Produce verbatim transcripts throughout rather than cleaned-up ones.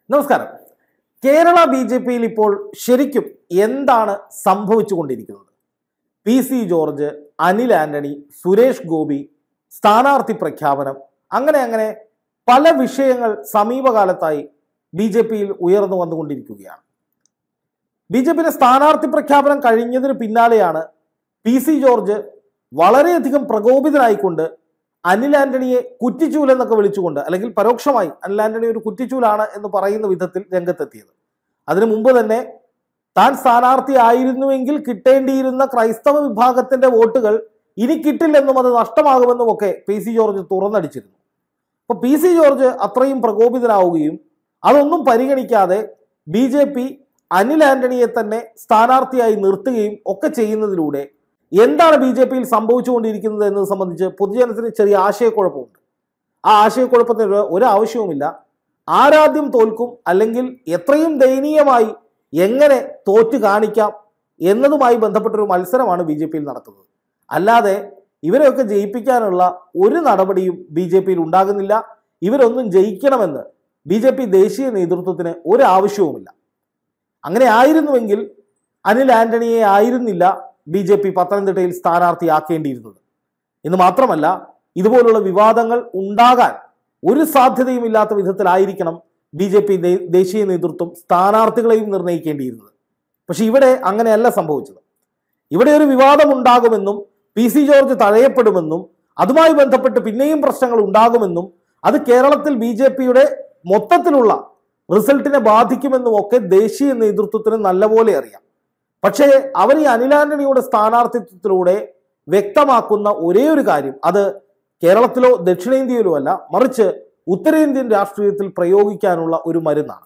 നമസ്കാരം. Kerala B J പിയിൽ ഇപ്പോൾ ശരിക്കും എന്താണ് സംഭവിച്ചുകൊണ്ടിരിക്കുന്നത്? പി സി ജോർജ്, അനിൽ ആന്റണി, സുരേഷ് ഗോപി, സ്ഥാനാർത്ഥി പ്രഖ്യാപനം, അങ്ങനെ അങ്ങനെ പല വിഷയങ്ങൾ സമീപകാലത്തായി ബി ജെ പിയിൽ ഉയർന്നു വന്നുകൊണ്ടിരിക്കുകയാണ്. ബി ജെ പിയുടെ സ്ഥാനാർത്ഥി പ്രഖ്യാപനം കഴിഞ്ഞതിന് പിന്നാലെയാണ് പി സി ജോർജ് വളരെയധികം പ്രകോപിതനായിക്കൊണ്ട് അനിൽ ആന്റണിയെ കുറ്റിച്ചൂൽ എന്നൊക്കെ വിളിച്ചുകൊണ്ട്, അല്ലെങ്കിൽ പരോക്ഷമായി അനിൽ ആന്റണി ഒരു കുറ്റിച്ചൂലാണ് എന്ന് പറയുന്ന വിധത്തിൽ രംഗത്തെത്തിയത്. അതിനു മുമ്പ് തന്നെ താൻ സ്ഥാനാർത്ഥി ആയിരുന്നുവെങ്കിൽ കിട്ടേണ്ടിയിരുന്ന ക്രൈസ്തവ വിഭാഗത്തിന്റെ വോട്ടുകൾ ഇനി കിട്ടില്ലെന്നും അത് നഷ്ടമാകുമെന്നും ഒക്കെ പി സി ജോർജ് തുറന്നടിച്ചിരുന്നു. അപ്പൊ പി സി ജോർജ് അത്രയും പ്രകോപിതനാവുകയും അതൊന്നും പരിഗണിക്കാതെ ബി ജെ പി അനിൽ ആന്റണിയെ തന്നെ സ്ഥാനാർത്ഥിയായി നിർത്തുകയും ഒക്കെ ചെയ്യുന്നതിലൂടെ എന്താണ് ബി ജെ പിയിൽ സംഭവിച്ചുകൊണ്ടിരിക്കുന്നത് എന്നത് സംബന്ധിച്ച് പൊതുജനത്തിന് ചെറിയ ആശയക്കുഴപ്പമുണ്ട്. ആ ആശയക്കുഴപ്പത്തിന് ഒരു ആവശ്യവുമില്ല. ആരാദ്യം തോൽക്കും, അല്ലെങ്കിൽ എത്രയും ദയനീയമായി എങ്ങനെ തോറ്റു കാണിക്കാം എന്നതുമായി ബന്ധപ്പെട്ടൊരു മത്സരമാണ് ബി ജെ പിയിൽ നടക്കുന്നത്. അല്ലാതെ ഇവരെയൊക്കെ ജയിപ്പിക്കാനുള്ള ഒരു നടപടിയും ബി ജെ പിയിൽ ഉണ്ടാകുന്നില്ല. ഇവരൊന്നും ജയിക്കണമെന്ന് ബി ജെ പി ദേശീയ നേതൃത്വത്തിന് ഒരു ആവശ്യവുമില്ല. അങ്ങനെ ആയിരുന്നുവെങ്കിൽ അനിൽ ആന്റണിയെ ആയിരുന്നില്ല ബി ജെ പി പത്തനംതിട്ടയിൽ സ്ഥാനാർത്ഥിയാക്കേണ്ടിയിരുന്നത്. എന്ന് മാത്രമല്ല, ഇതുപോലുള്ള വിവാദങ്ങൾ ഉണ്ടാകാൻ ഒരു സാധ്യതയുമില്ലാത്ത വിധത്തിലായിരിക്കണം ബി ജെ പി ദേശീയ നേതൃത്വം സ്ഥാനാർത്ഥികളെയും നിർണ്ണയിക്കേണ്ടിയിരുന്നത്. പക്ഷെ ഇവിടെ അങ്ങനെയല്ല സംഭവിച്ചത്. ഇവിടെ ഒരു വിവാദം ഉണ്ടാകുമെന്നും പി സി ജോർജ് തഴയപ്പെടുമെന്നും അതുമായി ബന്ധപ്പെട്ട് പിന്നെയും പ്രശ്നങ്ങൾ ഉണ്ടാകുമെന്നും അത് കേരളത്തിൽ ബി ജെ പിയുടെ മൊത്തത്തിലുള്ള റിസൾട്ടിനെ ബാധിക്കുമെന്നും ഒക്കെ ദേശീയ നേതൃത്വത്തിന് നല്ലപോലെ അറിയാം. പക്ഷേ അവർ ഈ അനിൽ ആന്റണിയുടെ സ്ഥാനാർത്ഥിത്വത്തിലൂടെ വ്യക്തമാക്കുന്ന ഒരേ ഒരു കാര്യം അത് കേരളത്തിലോ ദക്ഷിണേന്ത്യയിലോ അല്ല, മറിച്ച് ഉത്തരേന്ത്യൻ രാഷ്ട്രീയത്തിൽ പ്രയോഗിക്കാനുള്ള ഒരു മരുന്നാണ്.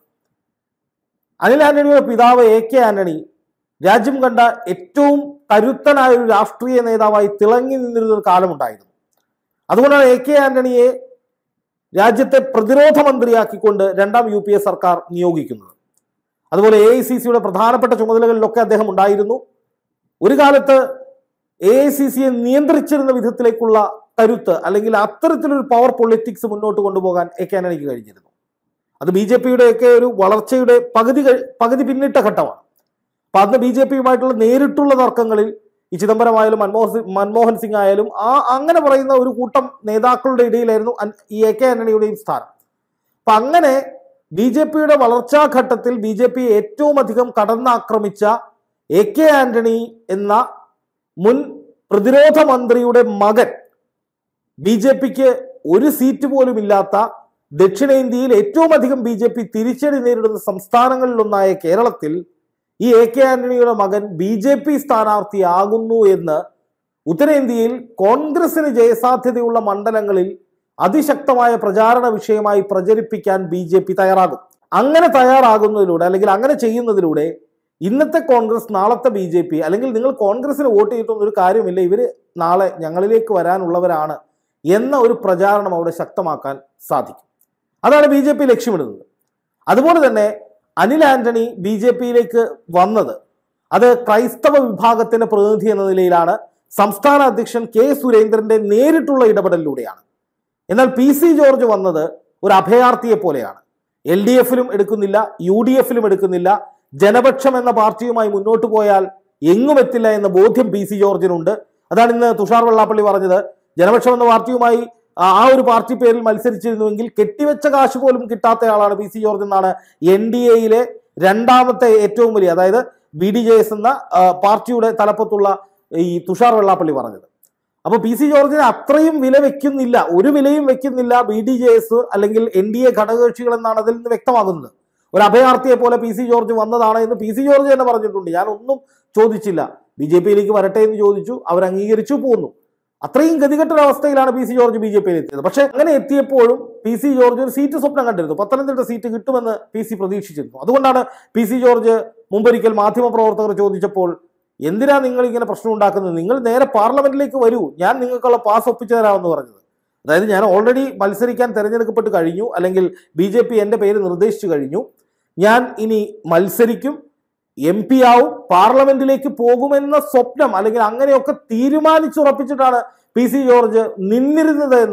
അനിൽ ആന്റണിയുടെ പിതാവ് എ കെ ആന്റണി രാജ്യം കണ്ട ഏറ്റവും കരുത്തനായ ഒരു രാഷ്ട്രീയ നേതാവായി തിളങ്ങി നിന്നിരുന്ന ഒരു കാലമുണ്ടായിരുന്നു. അതുകൊണ്ടാണ് എ കെ ആന്റണിയെ രാജ്യത്തെ പ്രതിരോധ മന്ത്രിയാക്കിക്കൊണ്ട് രണ്ടാം യു പി എ സർക്കാർ നിയോഗിക്കുന്നത്. അതുപോലെ എ ഐ സി സിയുടെ പ്രധാനപ്പെട്ട ചുമതലകളിലൊക്കെ അദ്ദേഹം ഉണ്ടായിരുന്നു. ഒരു കാലത്ത് എ ഐ സി സിയെ നിയന്ത്രിച്ചിരുന്ന വിധത്തിലേക്കുള്ള കരുത്ത്, അല്ലെങ്കിൽ അത്തരത്തിലൊരു പവർ പൊളിറ്റിക്സ് മുന്നോട്ട് കൊണ്ടുപോകാൻ എ കെ ആന്റണിക്ക് കഴിഞ്ഞിരുന്നു. അത് ബി ജെ പിയുടെയൊക്കെ ഒരു വളർച്ചയുടെ പകുതി പകുതി പിന്നിട്ട ഘട്ടമാണ്. അപ്പൊ അന്ന് ബി ജെ പിയുമായിട്ടുള്ള നേരിട്ടുള്ള തർക്കങ്ങളിൽ ഈ ചിദംബരമായാലും മൻമോഹൻ മൻമോഹൻ സിംഗ് ആയാലും ആ അങ്ങനെ പറയുന്ന ഒരു കൂട്ടം നേതാക്കളുടെ ഇടയിലായിരുന്നു ഈ എ കെ ആന്റണിയുടെയും സ്ഥാനം. അപ്പൊ അങ്ങനെ ബി ജെ പിയുടെ വളർച്ചാഘട്ടത്തിൽ ബി ജെ പി ഏറ്റവും അധികം കടന്നാക്രമിച്ച എ കെ ആന്റണി എന്ന മുൻ പ്രതിരോധ മന്ത്രിയുടെ മകൻ ബി ജെ പിക്ക് ഒരു സീറ്റ് പോലും ഇല്ലാത്ത ദക്ഷിണേന്ത്യയിൽ ഏറ്റവും അധികം ബി ജെ പി തിരിച്ചടി നേരിടുന്ന സംസ്ഥാനങ്ങളിലൊന്നായ കേരളത്തിൽ ഈ എ കെ ആന്റണിയുടെ മകൻ ബി ജെ പി സ്ഥാനാർത്ഥിയാകുന്നു എന്ന് ഉത്തരേന്ത്യയിൽ കോൺഗ്രസിന് ജയസാധ്യതയുള്ള മണ്ഡലങ്ങളിൽ അതിശക്തമായ പ്രചാരണ വിഷയമായി പ്രചരിപ്പിക്കാൻ ബി ജെ പി തയ്യാറാകും. അങ്ങനെ തയ്യാറാകുന്നതിലൂടെ, അല്ലെങ്കിൽ അങ്ങനെ ചെയ്യുന്നതിലൂടെ ഇന്നത്തെ കോൺഗ്രസ് നാളത്തെ ബി ജെ പി, അല്ലെങ്കിൽ നിങ്ങൾ കോൺഗ്രസിന് വോട്ട് ചെയ്തിട്ടൊന്നും ഒരു കാര്യമില്ല, ഇവർ നാളെ ഞങ്ങളിലേക്ക് വരാനുള്ളവരാണ് എന്ന ഒരു പ്രചാരണം അവിടെ ശക്തമാക്കാൻ സാധിക്കും. അതാണ് ബി ജെ പി ലക്ഷ്യമിടുന്നത്. അതുപോലെ തന്നെ അനിൽ ആന്റണി ബി ജെ പിയിലേക്ക് വന്നത് അത് ക്രൈസ്തവ വിഭാഗത്തിന്റെ പ്രതിനിധി എന്ന നിലയിലാണ്. സംസ്ഥാന അധ്യക്ഷൻ കെ സുരേന്ദ്രന്റെ നേരിട്ടുള്ള ഇടപെടലിലൂടെയാണ്. എന്നാൽ പി സി ജോർജ് വന്നത് ഒരു അഭയാർത്ഥിയെ പോലെയാണ്. എൽ ഡി എഫിലും എടുക്കുന്നില്ല, യു ഡി എഫിലും എടുക്കുന്നില്ല. ജനപക്ഷം എന്ന പാർട്ടിയുമായി മുന്നോട്ട് പോയാൽ എങ്ങും എത്തില്ല എന്ന ബോധ്യം പി സി ജോർജിനുണ്ട്. അതാണ് ഇന്ന് തുഷാർ വെള്ളാപ്പള്ളി പറഞ്ഞത്. ജനപക്ഷം എന്ന പാർട്ടിയുമായി ആ ഒരു പാർട്ടി പേരിൽ മത്സരിച്ചിരുന്നുവെങ്കിൽ കെട്ടിവെച്ച കാശ് പോലും കിട്ടാത്തയാളാണ് പി സി ജോർജ് എന്നാണ് എൻ ഡി എയിലെ രണ്ടാമത്തെ ഏറ്റവും വലിയ, അതായത് ബി ഡി ജെ എസ് എന്ന പാർട്ടിയുടെ തലപ്പത്തുള്ള ഈ തുഷാർ വെള്ളാപ്പള്ളി പറഞ്ഞത്. അപ്പൊ പി സി ജോർജിന് അത്രയും വില വെക്കുന്നില്ല, ഒരു വിലയും വെക്കുന്നില്ല ബി ഡി ജെ എസ് അല്ലെങ്കിൽ എൻ ഡി എ ഘടകകക്ഷികൾ എന്നാണ് അതിൽ നിന്ന് വ്യക്തമാകുന്നത്. ഒരു അഭയാർത്ഥിയെ പോലെ പി സി ജോർജ് വന്നതാണ് എന്ന് പി സി ജോർജ് തന്നെ പറഞ്ഞിട്ടുണ്ട്. ഞാൻ ഒന്നും ചോദിച്ചില്ല, ബി ജെ പിയിലേക്ക് വരട്ടെ എന്ന് ചോദിച്ചു, അവർ അംഗീകരിച്ചു, പോന്നു. അത്രയും ഗതികെട്ടൊരവസ്ഥയിലാണ് P C George B J പിയിൽ എത്തിയത്. പക്ഷെ അങ്ങനെ എത്തിയപ്പോഴും പി സി ജോർജ് ഒരു സീറ്റ് സ്വപ്നം കണ്ടിരുന്നു. പത്തനംതിട്ട സീറ്റ് കിട്ടുമെന്ന് പി സി പ്രതീക്ഷിച്ചിരുന്നു. അതുകൊണ്ടാണ് പി സി ജോർജ് മുമ്പൊരിക്കൽ മാധ്യമപ്രവർത്തകർ ചോദിച്ചപ്പോൾ എന്തിനാ നിങ്ങൾ ഇങ്ങനെ പ്രശ്നം ഉണ്ടാക്കുന്നത്, നിങ്ങൾ നേരെ പാർലമെന്റിലേക്ക് വരൂ, ഞാൻ നിങ്ങൾക്കുള്ള പാസ് ഒപ്പിച്ചു തരാമെന്ന് പറഞ്ഞത്. അതായത് ഞാൻ ഓൾറെഡി മത്സരിക്കാൻ തെരഞ്ഞെടുക്കപ്പെട്ട് കഴിഞ്ഞു, അല്ലെങ്കിൽ ബി ജെ പി എൻ്റെ പേര് നിർദ്ദേശിച്ചു കഴിഞ്ഞു, ഞാൻ ഇനി മത്സരിക്കും, എം പി ആവും, പാർലമെന്റിലേക്ക് പോകുമെന്ന സ്വപ്നം അല്ലെങ്കിൽ അങ്ങനെയൊക്കെ തീരുമാനിച്ചുറപ്പിച്ചിട്ടാണ് പി സി ജോർജ് നിന്നിരുന്നത് എന്ന്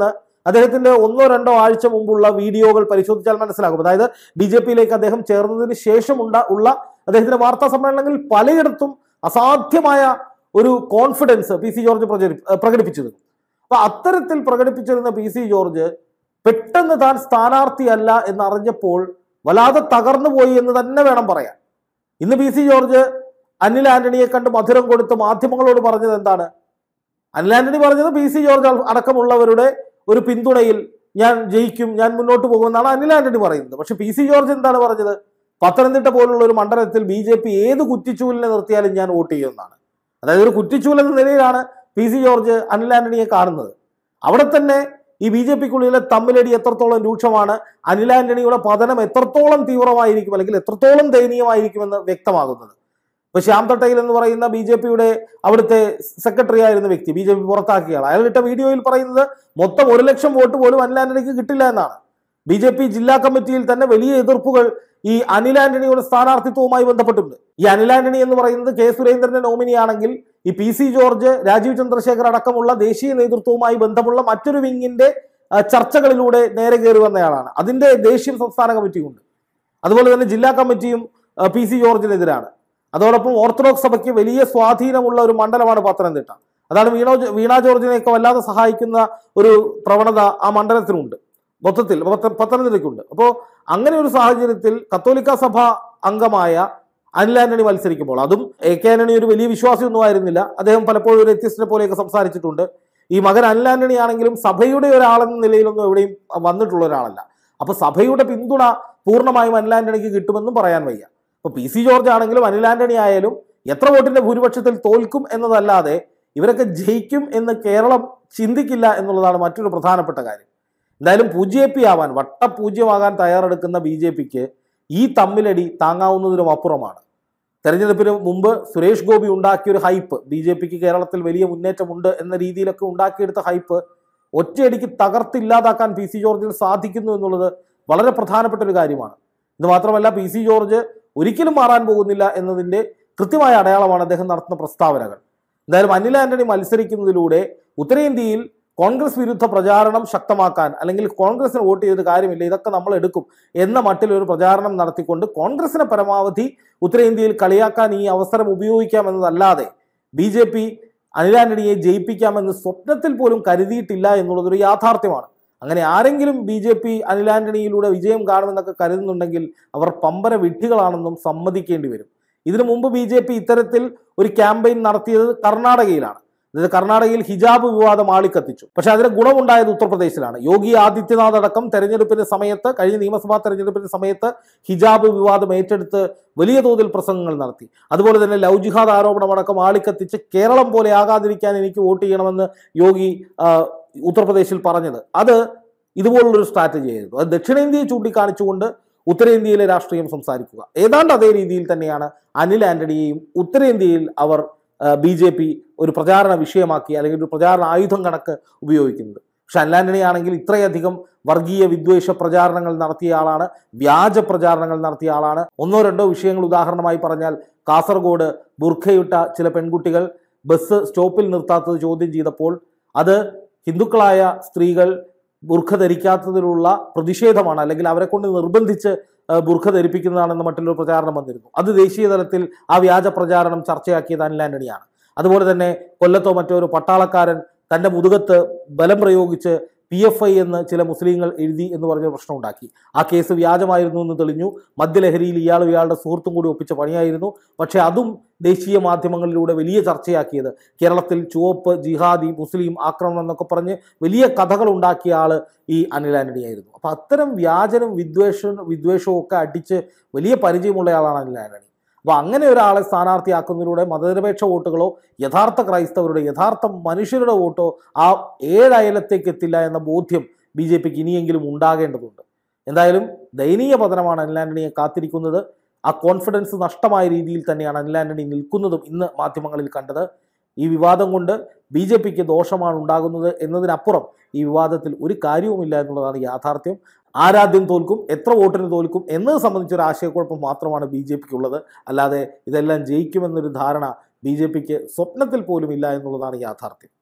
അദ്ദേഹത്തിന്റെ ഒന്നോ രണ്ടോ ആഴ്ച മുമ്പുള്ള വീഡിയോകൾ പരിശോധിച്ചാൽ മനസ്സിലാകും. അതായത് ബി ജെ പിയിലേക്ക് അദ്ദേഹം ചേർന്നതിന് ശേഷമുണ്ട ഉള്ള അദ്ദേഹത്തിന്റെ വാർത്താ സമ്മേളനങ്ങളിൽ പലയിടത്തും അസാധ്യമായ ഒരു കോൺഫിഡൻസ് പി സി ജോർജ് പ്രകടിപ്പിച്ചിരുന്നു. അപ്പൊ അത്തരത്തിൽ പ്രകടിപ്പിച്ചിരുന്ന പി സി ജോർജ് പെട്ടെന്ന് താൻ സ്ഥാനാർത്ഥിയല്ല എന്നറിഞ്ഞപ്പോൾ വല്ലാതെ തകർന്നു പോയി എന്ന് തന്നെ വേണം പറയാൻ. ഇന്ന് പി സി ജോർജ് അനിൽ ആന്റണിയെ കണ്ട് മധുരം കൊടുത്ത് മാധ്യമങ്ങളോട് പറഞ്ഞത് എന്താണ്? അനിൽ ആന്റണി പറഞ്ഞത് പി സി ജോർജ് അടക്കമുള്ളവരുടെ ഒരു പിന്തുണയിൽ ഞാൻ ജയിക്കും, ഞാൻ മുന്നോട്ട് പോകുമെന്നാണ് അനിൽ ആന്റണി പറയുന്നത്. പക്ഷെ പി സി ജോർജ് എന്താണ് പറഞ്ഞത്? പത്തനംതിട്ട പോലുള്ള ഒരു മണ്ഡലത്തിൽ ബി ജെ പി ഏത് കുറ്റിച്ചൂലിനെ നിർത്തിയാലും ഞാൻ വോട്ട് ചെയ്യുമെന്നാണ്. അതായത് ഒരു കുറ്റിച്ചൂൽ എന്ന നിലയിലാണ് പി സി ജോർജ് അനിൽ ആന്റണിയെ കാണുന്നത്. അവിടെ തന്നെ ഈ ബി ജെ പിക്കുള്ളിലെ തമ്മിലടി എത്രത്തോളം രൂക്ഷമാണ്, അനിൽ ആന്റണിയുടെ പതനം എത്രത്തോളം തീവ്രമായിരിക്കും അല്ലെങ്കിൽ എത്രത്തോളം ദയനീയമായിരിക്കുമെന്ന് വ്യക്തമാകുന്നത്. ഇപ്പൊ ശ്യാം തട്ടയിൽ എന്ന് പറയുന്ന ബി ജെ പിയുടെ അവിടുത്തെ സെക്രട്ടറി ആയിരുന്ന വ്യക്തി ബി ജെ പി പുറത്താക്കിയാണ്. അയാൾ ഇട്ട വീഡിയോയിൽ പറയുന്നത് മൊത്തം ഒരു ലക്ഷം വോട്ട് പോലും അനിൽ ആന്റണിക്ക് കിട്ടില്ല എന്നാണ്. ബി ജെ പി ജില്ലാ കമ്മിറ്റിയിൽ തന്നെ വലിയ എതിർപ്പുകൾ ഈ അനിൽ ആന്റണിയുടെ സ്ഥാനാർത്ഥിത്വവുമായി ബന്ധപ്പെട്ടിട്ടുണ്ട്. ഈ അനിൽ ആന്റണി എന്ന് പറയുന്നത് കെ സുരേന്ദ്രന്റെ നോമിനിയാണെങ്കിൽ ഈ പി സി ജോർജ്, രാജീവ് ചന്ദ്രശേഖർ അടക്കമുള്ള ദേശീയ നേതൃത്വവുമായി ബന്ധമുള്ള മറ്റൊരു വിങ്ങിന്റെ ചർച്ചകളിലൂടെ നേരെ കയറി വന്നയാളാണ്. അതിന്റെ ദേശീയ സംസ്ഥാന കമ്മിറ്റിയുണ്ട്. അതുപോലെ തന്നെ ജില്ലാ കമ്മിറ്റിയും പി സി ജോർജിനെതിരാണ്. അതോടൊപ്പം ഓർത്തഡോക്സ് സഭയ്ക്ക് വലിയ സ്വാധീനമുള്ള ഒരു മണ്ഡലമാണ് പത്തനംതിട്ട. അതാണ് വീണ വീണ ജോർജിനെയൊക്കെ വല്ലാതെ സഹായിക്കുന്ന ഒരു പ്രവണത ആ മണ്ഡലത്തിനുണ്ട്, മൊത്തത്തിൽ പത്തനംതിട്ടയ്ക്കുണ്ട്. അപ്പോൾ അങ്ങനെ ഒരു സാഹചര്യത്തിൽ കത്തോലിക്ക സഭ അംഗമായ അനിൽ ആന്റണി മത്സരിക്കുമ്പോൾ, അതും എ കെ ആന്റണി ഒരു വലിയ വിശ്വാസിയൊന്നും ആയിരുന്നില്ല, അദ്ദേഹം പലപ്പോഴും ഒരു എത്തിസ്റ്റിനെ പോലെയൊക്കെ സംസാരിച്ചിട്ടുണ്ട്. ഈ മകൻ അനിൽ ആന്റണി ആണെങ്കിലും സഭയുടെ ഒരാളെന്ന നിലയിലൊന്നും എവിടെയും വന്നിട്ടുള്ള ഒരാളല്ല. അപ്പൊ സഭയുടെ പിന്തുണ പൂർണ്ണമായും അനിൽ ആന്റണിക്ക് കിട്ടുമെന്നും പറയാൻ വയ്യ. ഇപ്പൊ പി സി ജോർജ് ആണെങ്കിലും അനിൽ ആന്റണി ആയാലും എത്ര വോട്ടിന്റെ ഭൂരിപക്ഷത്തിൽ തോൽക്കും എന്നതല്ലാതെ ഇവരൊക്കെ ജയിക്കും എന്ന് കേരളം ചിന്തിക്കില്ല എന്നുള്ളതാണ് മറ്റൊരു പ്രധാനപ്പെട്ട കാര്യം. എന്തായാലും പൂജ്യ പി ആവാൻ വട്ടപൂജ്യമാകാൻ തയ്യാറെടുക്കുന്ന ബി ജെ പിക്ക് ഈ തമ്മിലടി താങ്ങാവുന്നതിനും അപ്പുറമാണ്. തെരഞ്ഞെടുപ്പിന് മുമ്പ് സുരേഷ് ഗോപി ഉണ്ടാക്കിയൊരു ഹൈപ്പ്, ബി ജെ പിക്ക് കേരളത്തിൽ വലിയ മുന്നേറ്റമുണ്ട് എന്ന രീതിയിലൊക്കെ ഉണ്ടാക്കിയെടുത്ത ഹൈപ്പ് ഒറ്റയടിക്ക് തകർത്തില്ലാതാക്കാൻ പി സി ജോർജിന് സാധിക്കുന്നു എന്നുള്ളത് വളരെ പ്രധാനപ്പെട്ട ഒരു കാര്യമാണ്. ഇത് മാത്രമല്ല, പി സി ജോർജ് ഒരിക്കലും മാറാൻ പോകുന്നില്ല എന്നതിൻ്റെ കൃത്യമായ അടയാളമാണ് അദ്ദേഹം നടത്തുന്ന പ്രസ്താവനകൾ. എന്തായാലും അനിൽ ആന്റണി മത്സരിക്കുന്നതിലൂടെ ഉത്തരേന്ത്യയിൽ കോൺഗ്രസ് വിരുദ്ധ പ്രചാരണം ശക്തമാക്കാൻ, അല്ലെങ്കിൽ കോൺഗ്രസിന് വോട്ട് ചെയ്തിട്ട് കാര്യമില്ല, ഇതൊക്കെ നമ്മൾ എടുക്കും എന്ന മട്ടിൽ ഒരു പ്രചാരണം നടത്തിക്കൊണ്ട് കോൺഗ്രസിനെ പരമാവധി ഉത്തരേന്ത്യയിൽ കളിയാക്കാൻ ഈ അവസരം ഉപയോഗിക്കാമെന്നതല്ലാതെ ബി ജെ പി അനിൽ ആന്റണിയെ ജയിപ്പിക്കാമെന്ന് സ്വപ്നത്തിൽ പോലും കരുതിയിട്ടില്ല എന്നുള്ളതൊരു യാഥാർത്ഥ്യമാണ്. അങ്ങനെ ആരെങ്കിലും ബി ജെ പി അനിൽ ആന്റണിയിലൂടെ വിജയം കാണുമെന്നൊക്കെ കരുതുന്നുണ്ടെങ്കിൽ അവർ പമ്പര വിഡ്ഢികളാണെന്നും സമ്മതിക്കേണ്ടി വരും. ഇതിനു മുമ്പ് ബി ജെ പി ഇത്തരത്തിൽ ഒരു ക്യാമ്പയിൻ നടത്തിയത് കർണാടകയിലാണ്. അതായത് കർണാടകയിൽ ഹിജാബ് വിവാദം ആളിക്കത്തിച്ചു. പക്ഷെ അതിന് ഗുണമുണ്ടായത് ഉത്തർപ്രദേശിലാണ്. യോഗി ആദിത്യനാഥ് അടക്കം തെരഞ്ഞെടുപ്പിന്റെ സമയത്ത്, കഴിഞ്ഞ നിയമസഭാ തെരഞ്ഞെടുപ്പിന്റെ സമയത്ത് ഹിജാബ് വിവാദം ഏറ്റെടുത്ത് വലിയ തോതിൽ പ്രസംഗങ്ങൾ നടത്തി. അതുപോലെ തന്നെ ലവ് ജിഹാദ് ആരോപണമടക്കം ആളിക്കത്തിച്ച് കേരളം പോലെ ആകാതിരിക്കാൻ എനിക്ക് വോട്ട് ചെയ്യണമെന്ന് യോഗി ഉത്തർപ്രദേശിൽ പറഞ്ഞത് അത് ഇതുപോലുള്ളൊരു സ്ട്രാറ്റജി ആയിരുന്നു. അത് ദക്ഷിണേന്ത്യയെ ചൂണ്ടിക്കാണിച്ചുകൊണ്ട് ഉത്തരേന്ത്യയിലെ രാഷ്ട്രീയം സംസാരിക്കുക. ഏതാണ്ട് അതേ രീതിയിൽ തന്നെയാണ് അനിൽ ആന്റണിയെയും ഉത്തരേന്ത്യയിൽ അവർ ബി ജെ പി ഒരു പ്രചാരണ വിഷയമാക്കി, അല്ലെങ്കിൽ ഒരു പ്രചാരണ ആയുധം കണക്ക് ഉപയോഗിക്കുന്നത്. പക്ഷെ അനിൽ ആന്റണി ആണെങ്കിൽ ഇത്രയധികം വർഗീയ വിദ്വേഷ പ്രചാരണങ്ങൾ നടത്തിയ ആളാണ്, വ്യാജ പ്രചാരണങ്ങൾ നടത്തിയ ആളാണ്. ഒന്നോ രണ്ടോ വിഷയങ്ങൾ ഉദാഹരണമായി പറഞ്ഞാൽ, കാസർഗോഡ് ബുർഖയിട്ട ചില പെൺകുട്ടികൾ ബസ് സ്റ്റോപ്പിൽ നിർത്താത്തത് ചോദ്യം ചെയ്തപ്പോൾ അത് ഹിന്ദുക്കളായ സ്ത്രീകൾ ബുർഖ ധരിക്കാത്തതിലുള്ള പ്രതിഷേധമാണ്, അല്ലെങ്കിൽ അവരെ കൊണ്ട് നിർബന്ധിച്ച് ബുർഖ ധരിപ്പിക്കുന്നതാണെന്ന മറ്റുള്ളൊരു പ്രചാരണം വന്നിരുന്നു. അത് ദേശീയ തലത്തിൽ ആ വ്യാജ പ്രചാരണം ചർച്ചയാക്കിയത് അനിൽ ആന്റണിയാണ്. അതുപോലെ തന്നെ കൊല്ലത്തോ മറ്റോ ഒരു പട്ടാളക്കാരൻ തൻ്റെ മുതുകത്ത് ബലം പ്രയോഗിച്ച് പി എഫ് ഐ എന്ന് ചില മുസ്ലിങ്ങൾ എഴുതി എന്ന് പറഞ്ഞ പ്രശ്നം ഉണ്ടാക്കി. ആ കേസ് വ്യാജമായിരുന്നു എന്ന് തെളിഞ്ഞു. മദ്യലഹരിയിൽ ഇയാളും ഇയാളുടെ സുഹൃത്തും കൂടി ഒപ്പിച്ച പണിയായിരുന്നു. പക്ഷേ അതും ദേശീയ മാധ്യമങ്ങളിലൂടെ വലിയ ചർച്ചയാക്കിയത് കേരളത്തിൽ ചുവപ്പ്, ജിഹാദി, മുസ്ലിം ആക്രമണം എന്നൊക്കെ പറഞ്ഞ് വലിയ കഥകൾ ഉണ്ടാക്കിയ ആള് ഈ അനിൽ ആന്റണി ആയിരുന്നു. അപ്പൊ അത്തരം വ്യാജനും വിദ്വേഷവും വിദ്വേഷവും ഒക്കെ അടിച്ച് വലിയ പരിചയമുള്ള ആളാണ് അനിൽ ആന്റണി. അപ്പൊ അങ്ങനെ ഒരാളെ സ്ഥാനാർത്ഥിയാക്കുന്നതിലൂടെ മതനിരപേക്ഷ വോട്ടുകളോ യഥാർത്ഥ ക്രൈസ്തവരുടെ, യഥാർത്ഥ മനുഷ്യരുടെ വോട്ടോ ആ ഏഴയലത്തേക്ക് എത്തില്ല എന്ന ബോധ്യം ബി ജെ പിക്ക് ഇനിയെങ്കിലും ഉണ്ടാകേണ്ടതുണ്ട്. എന്തായാലും ദയനീയ പതനമാണ് അനിൽ ആന്റണിയെ കാത്തിരിക്കുന്നത്. ആ കോൺഫിഡൻസ് നഷ്ടമായ രീതിയിൽ തന്നെയാണ് അനിൽ ആന്റണി നിൽക്കുന്നതും ഇന്ന് മാധ്യമങ്ങളിൽ കണ്ടത്. ഈ വിവാദം കൊണ്ട് ബി ജെ പിക്ക് ദോഷമാണ് ഉണ്ടാകുന്നത് എന്നതിനപ്പുറം ഈ വിവാദത്തിൽ ഒരു കാര്യവുമില്ല എന്നുള്ളതാണ് യാഥാർത്ഥ്യം. ആരാദ്യം തോൽക്കും, എത്ര വോട്ടിന് തോൽക്കും എന്നത് സംബന്ധിച്ചൊരു ആശയക്കുഴപ്പം മാത്രമാണ് ബി ജെ പിക്ക് ഉള്ളത്. അല്ലാതെ ഇതെല്ലാം ജയിക്കുമെന്നൊരു ധാരണ ബി ജെ പിക്ക് സ്വപ്നത്തിൽ പോലും ഇല്ല എന്നുള്ളതാണ് യാഥാർത്ഥ്യം.